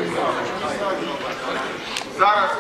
Зараз,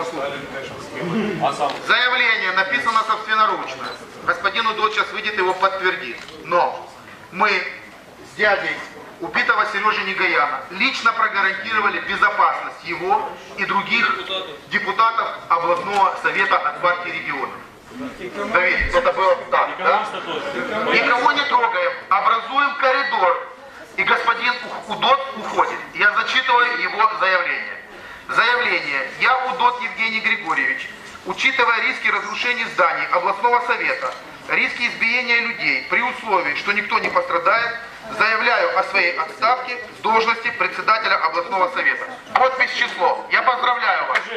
заявление написано собственноручно. Господин Удод сейчас выйдет, его подтвердит. Но мы с дядей убитого Сережи Негаяна лично прогарантировали безопасность его и других депутатов областного совета от партии регионов. Давид, это было так, да? Никого не трогаем, образуем коридор, и господин Удод уходит. Я зачитываю его заявление. Заявление. Я, Удод Евгений Григорьевич, учитывая риски разрушений зданий областного совета, риски избиения людей, при условии, что никто не пострадает, заявляю о своей отставке с должности председателя областного совета. Подпись число. Я поздравляю вас.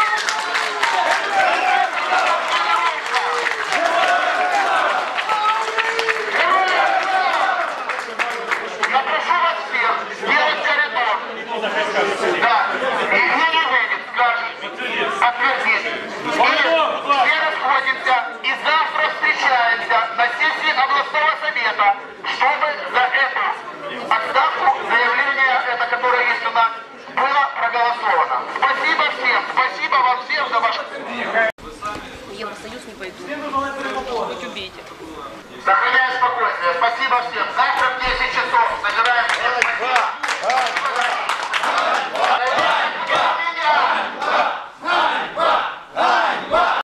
Я прошу вас всех сделать коридор. Да. И Евгений выйдет, скажет, подтвердит. И все расходимся и завтра встречаемся на сессии областного совета, чтобы за эту отставку, заявление, это которое есть у нас, было проголосовано. Спасибо всем, спасибо вам всем за ваше... В Евросоюз не пойду. Хоть убейте. Сохраняю спокойствие. Спасибо всем.